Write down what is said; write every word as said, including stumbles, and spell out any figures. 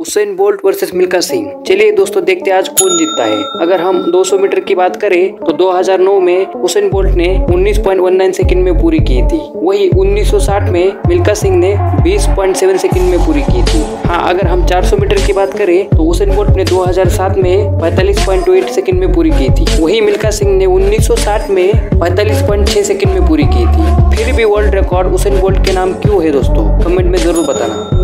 Usain Bolt versus Milkha Singh. चलिए दोस्तों देखते हैं आज कौन जीतता है। अगर हम दो सौ मीटर की बात करें तो दो हज़ार नौ में उसेन बोल्ट ने उन्नीस पॉइंट एक नौ सेकंड में पूरी की थी। वही उन्नीस सौ साठ में मिल्खा सिंह ने बीस पॉइंट सात सेकंड में पूरी की थी। हाँ, अगर हम चार सौ मीटर की बात करें तो उसेन बोल्ट ने दो हज़ार सात में पैंतालीस पॉइंट दो आठ सेकंड में पूरी की थी। वही मिल्खा सिंह ने उन्नीस सौ साठ में पैंतालीस पॉइंट छह सेकंड में पूरी की थी। फिर भी वर्ल्ड रिकॉर्ड उसेन बोल्ट के नाम क्यों है दोस्तों, कमेंट में जरूर बताना।